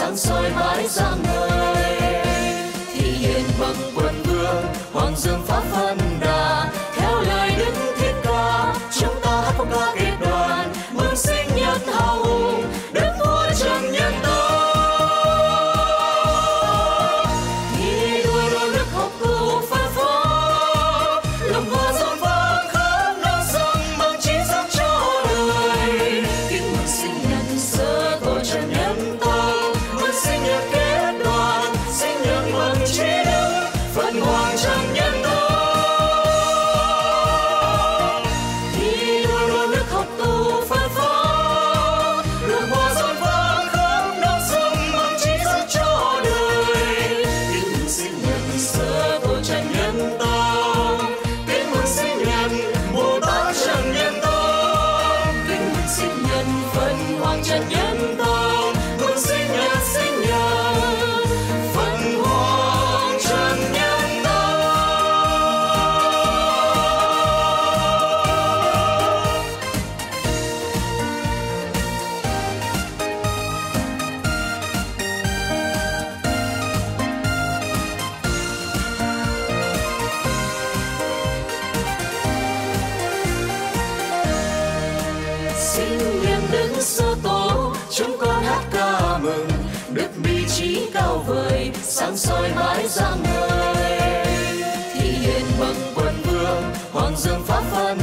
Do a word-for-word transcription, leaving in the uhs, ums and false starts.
sáng soi mãi rạng ngời. Thị hiện bằng quân vương, hoàng dương pháp phân đà, theo lời Đức Thích Ca, chúng ta hát phong ca kết đoàn, mừng sinh nhật hào hùng, Đức Vua Trần Nhân Tông. Thi đua nỗ lực học cụ phân phó, lòng hoa rộn vang khắp non sông mang chí giác cho đời. Kính mừng sinh nhật sơ tổ Trần Nhân Tông, mừng sinh nhật kết đoàn, sinh nhật mừng trí đức Phật Hoàng Trần Nhân Tông. Thi đua nỗ lực học tù phân phó, lòng hoa rộn vang khắp non sông mang chí giác cho đời. Kính mừng sinh nhật sơ tổ Trần Nhân Tông, kính mừng sinh nhật Bồ Tát Trần Nhân Tông, kính mừng sinh nhật Phật Hoàng Trần Nhân Tông, mừng sinh nhật sinh nhật Phật Hoàng Trần Nhân Tông. Sinh niệm Đức Sơ Tổ, chúng con hát ca mừng Đức bi trí cao vời, sáng soi mãi rạng ngời. Thị hiện bằng quân vương, hoàng dương pháp phân